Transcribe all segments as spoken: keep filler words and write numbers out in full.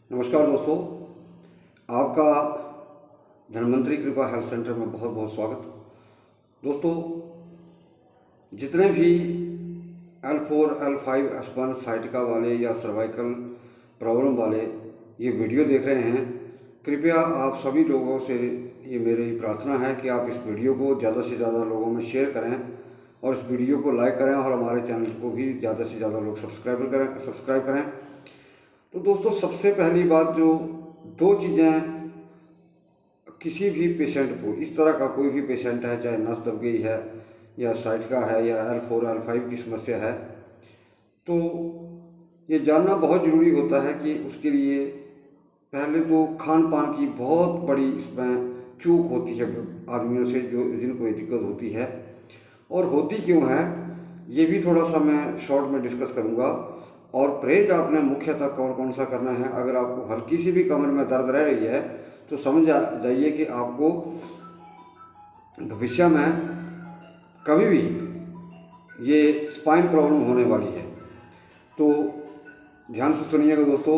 नमस्कार दोस्तों, आपका धन्वंतरी कृपा हेल्थ सेंटर में बहुत बहुत स्वागत। दोस्तों, जितने भी L four, L five, S one sciatica वाले या सर्वाइकल प्रॉब्लम वाले ये वीडियो देख रहे हैं, कृपया आप सभी लोगों से ये मेरी प्रार्थना है कि आप इस वीडियो को ज़्यादा से ज़्यादा लोगों में शेयर करें और इस वीडियो को लाइक करें और हमारे चैनल को भी ज़्यादा से ज़्यादा लोग सब्सक्राइब करें सब्सक्राइब करें तो दोस्तों, सबसे पहली बात, जो दो चीज़ें किसी भी पेशेंट को, इस तरह का कोई भी पेशेंट है, चाहे नस दब गई है या साइटिका है या एल फोर एल फाइव की समस्या है, तो ये जानना बहुत ज़रूरी होता है कि उसके लिए पहले तो खान पान की बहुत बड़ी इसमें चूक होती है आदमियों से, जो जिनको ये दिक्कत होती है। और होती क्यों है ये भी थोड़ा सा मैं शॉर्ट में डिस्कस करूँगा। और परहेज आपने मुख्यतः कौन कौन सा करना है। अगर आपको हल्की सी भी कमर में दर्द रह रही है तो समझ जाइए कि आपको भविष्य में कभी भी ये स्पाइन प्रॉब्लम होने वाली है। तो ध्यान से सुनिएगा दोस्तों।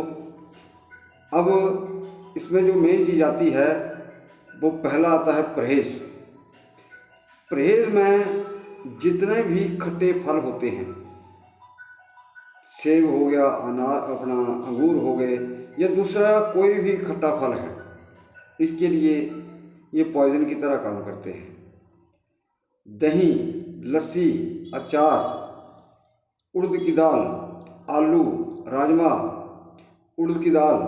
अब इसमें जो मेन चीज़ आती है वो पहला आता है परहेज। परहेज में जितने भी खट्टे फल होते हैं, सेब हो गया, अनार अपना अंगूर हो गए या दूसरा कोई भी खट्टा फल है, इसके लिए ये पॉइजन की तरह काम करते हैं। दही, लस्सी, अचार, उड़द की दाल, आलू, राजमा, उड़द की दाल,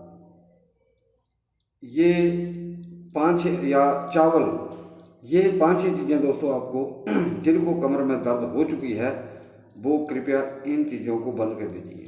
ये पाँच या चावल, ये पाँच छः चीज़ें दोस्तों, आपको जिनको कमर में दर्द हो चुकी है वो कृपया इन चीज़ों को बंद कर दीजिए।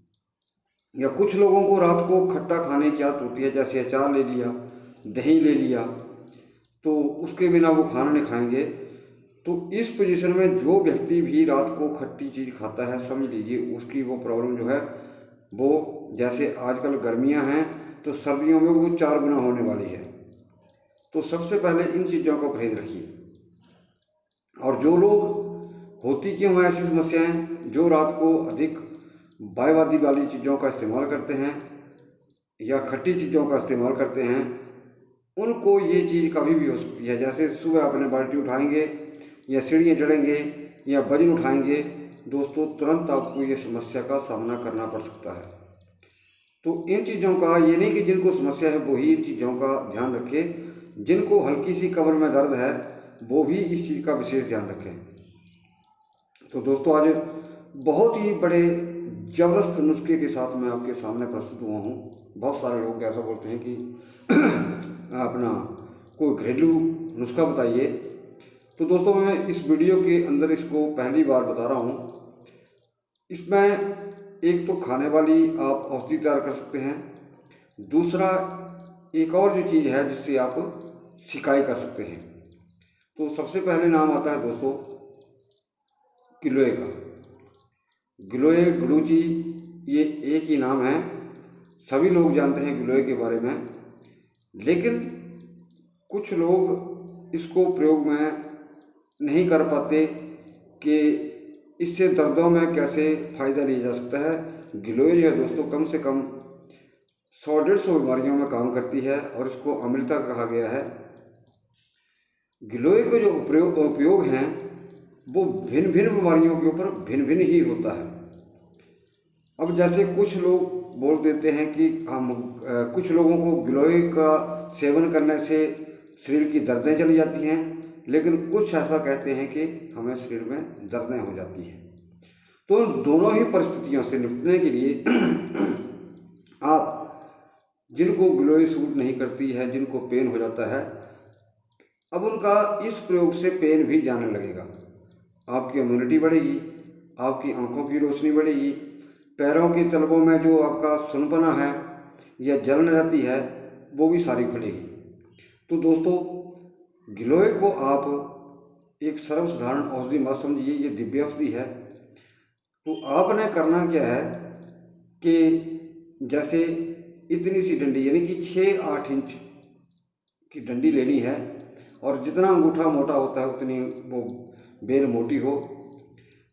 या कुछ लोगों को रात को खट्टा खाने की आदत होती है, जैसे अचार ले लिया, दही ले लिया, तो उसके बिना वो खाना नहीं खाएंगे। तो इस पोजीशन में जो व्यक्ति भी रात को खट्टी चीज़ खाता है, समझ लीजिए उसकी वो प्रॉब्लम जो है वो, जैसे आजकल गर्मियां हैं तो सर्दियों में वो चार गुना होने वाली है। तो सबसे पहले इन चीज़ों का परहेज रखिए। और जो लोग, होती क्यों है ऐसी समस्याएं, जो रात को अधिक बायवादी वाली चीज़ों का इस्तेमाल करते हैं या खट्टी चीज़ों का इस्तेमाल करते हैं, उनको ये चीज़ कभी भी हो सकती है। जैसे सुबह अपने बाल्टी उठाएंगे या सीढ़ियाँ चढ़ेंगे या वजन उठाएंगे, दोस्तों तुरंत आपको ये समस्या का सामना करना पड़ सकता है। तो इन चीज़ों का, ये नहीं कि जिनको समस्या है वही इन चीज़ों का ध्यान रखें, जिनको हल्की सी कमर में दर्द है वो भी इस चीज़ का विशेष ध्यान रखें। तो दोस्तों, आज बहुत ही बड़े ज़बरदस्त नुस्खे के साथ मैं आपके सामने प्रस्तुत हुआ हूँ। बहुत सारे लोग ऐसा बोलते हैं कि अपना कोई घरेलू नुस्खा बताइए। तो दोस्तों, मैं इस वीडियो के अंदर इसको पहली बार बता रहा हूँ। इसमें एक तो खाने वाली आप औषधि तैयार कर सकते हैं, दूसरा एक और जो चीज़ है जिससे आप सिकाई कर सकते हैं। तो सबसे पहले नाम आता है दोस्तों गिलोय का। गिलोय, गुडुचि, ये एक ही नाम है, सभी लोग जानते हैं गिलोय के बारे में। लेकिन कुछ लोग इसको प्रयोग में नहीं कर पाते कि इससे दर्दों में कैसे फ़ायदा लिया जा सकता है। गिलोय जो है दोस्तों, कम से कम सौ डेढ़ सौ बीमारियों में काम करती है और इसको अमृता कहा गया है। गिलोय के जो उपयोग उपयोग हैं वो भिन्न भिन्न बीमारियों के ऊपर भिन्न भिन्न ही होता है। अब जैसे कुछ लोग बोल देते हैं कि हम, कुछ लोगों को गिलोय का सेवन करने से शरीर की दर्दें चली जाती हैं, लेकिन कुछ ऐसा कहते हैं कि हमें शरीर में दर्दें हो जाती हैं। तो दोनों ही परिस्थितियों से निपटने के लिए आप, जिनको गिलोय सूट नहीं करती है, जिनको पेन हो जाता है, अब उनका इस प्रयोग से पेन भी जाने लगेगा। आपकी इम्यूनिटी बढ़ेगी, आपकी आंखों की रोशनी बढ़ेगी, पैरों की तलवों में जो आपका सुनपना है या जलन रहती है वो भी सारी खुलेगी। तो दोस्तों, गिलोय को आप एक सर्वसाधारण औषधि मत समझिए, ये दिव्य औषधि है। तो आपने करना क्या है कि जैसे इतनी सी डंडी, यानी कि छः आठ इंच की डंडी लेनी है, और जितना अंगूठा मोटा होता है उतनी वो बेल मोटी हो।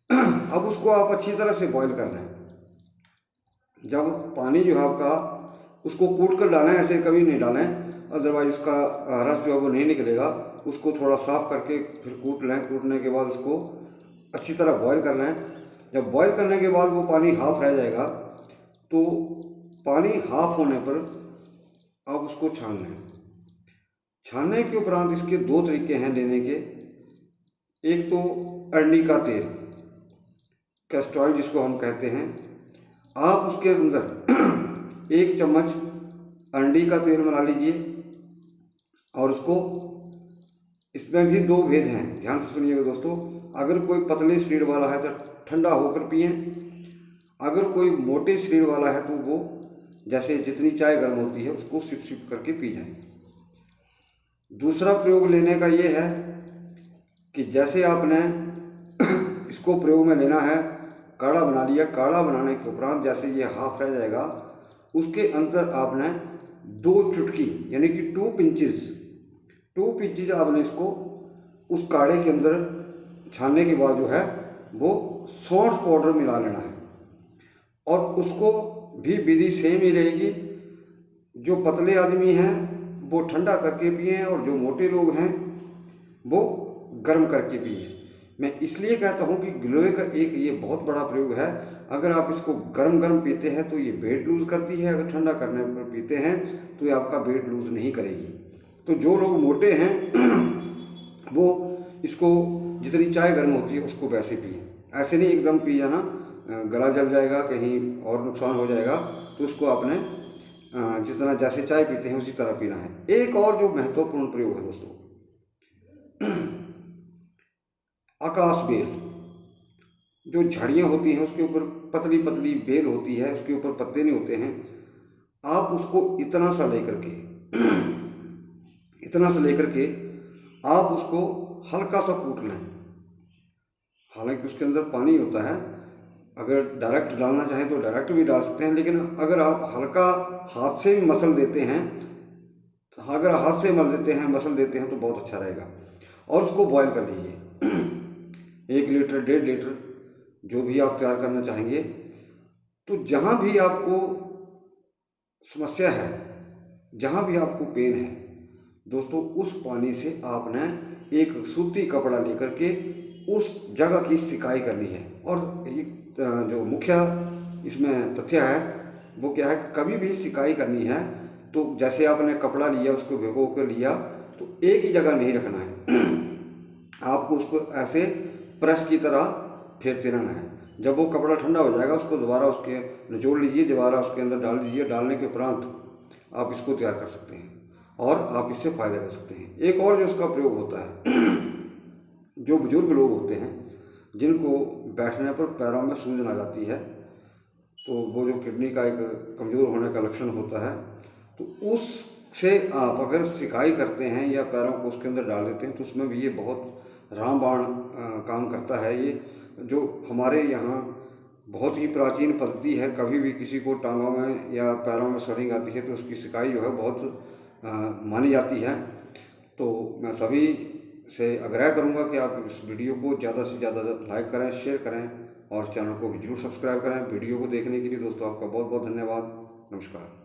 अब उसको आप अच्छी तरह से बॉईल करना है। जब पानी जो है आपका उसको कूट कर डालें, ऐसे कभी नहीं डालें, अदरवाइज उसका रस जो है वो नहीं निकलेगा। उसको थोड़ा साफ़ करके फिर कूट लें। कूटने के बाद उसको अच्छी तरह बॉईल कर लें। जब बॉईल करने के बाद वो पानी हाफ रह जाएगा तो पानी हाफ होने पर आप उसको छान लें। छानने के उपरांत इसके दो तरीके हैं लेने के। एक तो अरंडी का तेल, कैस्टर ऑयल जिसको हम कहते हैं, आप उसके अंदर एक चम्मच अरंडी का तेल मिला लीजिए और उसको, इसमें भी दो भेद हैं, ध्यान से सुनिएगा दोस्तों। अगर कोई पतले शरीर वाला है तो ठंडा होकर पिएं, अगर कोई मोटे शरीर वाला है तो वो जैसे जितनी चाय गर्म होती है उसको सिप सिप करके पी जाए। दूसरा प्रयोग लेने का ये है कि जैसे आपने इसको प्रयोग में लेना है, काढ़ा बना लिया, काढ़ा बनाने के उपरांत जैसे ये हाफ रह जाएगा उसके अंदर आपने दो चुटकी यानी कि टू पिंचेस टू पिंचेस आपने इसको उस काढ़े के अंदर छानने के बाद जो है वो सौंठ पाउडर मिला लेना है। और उसको भी विधि सेम ही रहेगी। जो पतले आदमी हैं वो ठंडा करके पिएं और जो मोटे लोग हैं वो गर्म करके पिएं। मैं इसलिए कहता हूँ कि गिलोय का एक ये बहुत बड़ा प्रयोग है। अगर आप इसको गर्म गर्म पीते हैं तो ये वेट लूज़ करती है, अगर ठंडा करने पर पीते हैं तो ये आपका वेट लूज़ नहीं करेगी। तो जो लोग मोटे हैं वो इसको जितनी चाय गर्म होती है उसको वैसे पिए, ऐसे नहीं एकदम पी जाना, गला जल जाएगा, कहीं और नुकसान हो जाएगा। तो उसको आपने जितना जैसे चाय पीते हैं उसी तरह पीना है। एक और जो महत्वपूर्ण प्रयोग है दोस्तों, आकाश बेल, जो झाड़ियाँ होती हैं उसके ऊपर पतली पतली बेल होती है, उसके ऊपर पत्ते नहीं होते हैं। आप उसको इतना सा लेकर के इतना सा लेकर के आप उसको हल्का सा कूट लें। हालांकि उसके अंदर पानी होता है, अगर डायरेक्ट डालना चाहें तो डायरेक्ट भी डाल सकते हैं, लेकिन अगर आप हल्का हाथ से भी मसल देते हैं, अगर हाथ से मल देते हैं मसल देते हैं तो बहुत अच्छा रहेगा। और उसको बॉईल कर लीजिए, एक लीटर डेढ़ लीटर जो भी आप तैयार करना चाहेंगे। तो जहाँ भी आपको समस्या है, जहाँ भी आपको पेन है दोस्तों, उस पानी से आपने एक सूती कपड़ा लेकर के उस जगह की सिकाई करनी है। और एक जो मुख्य इसमें तथ्य है वो क्या है, कभी भी सिकाई करनी है तो जैसे आपने कपड़ा लिया उसको भिगो कर लिया तो एक ही जगह नहीं रखना है, आपको उसको ऐसे प्रेस की तरह फेरते रहना है। जब वो कपड़ा ठंडा हो जाएगा उसको दोबारा उसके निचोड़ लीजिए, दोबारा उसके अंदर डाल दीजिए। डालने के उपरांत आप इसको तैयार कर सकते हैं और आप इससे फ़ायदा ले सकते हैं। एक और जो उसका प्रयोग होता है, जो बुजुर्ग लोग होते हैं जिनको बैठने पर पैरों में सूजन आ जाती है, तो वो जो किडनी का एक कमज़ोर होने का लक्षण होता है, तो उससे आप अगर सिकाई करते हैं या पैरों को उसके अंदर डाल देते हैं तो उसमें भी ये बहुत रामबाण काम करता है। ये जो हमारे यहाँ बहुत ही प्राचीन पद्धति है, कभी भी किसी को टांगों में या पैरों में स्वेलिंग आती है तो उसकी सिकाई जो है बहुत आ, मानी जाती है। तो मैं सभी से आग्रह करूंगा कि आप इस वीडियो को ज़्यादा से ज़्यादा लाइक करें, शेयर करें और चैनल को भी जरूर सब्सक्राइब करें। वीडियो को देखने के लिए दोस्तों आपका बहुत बहुत धन्यवाद। नमस्कार।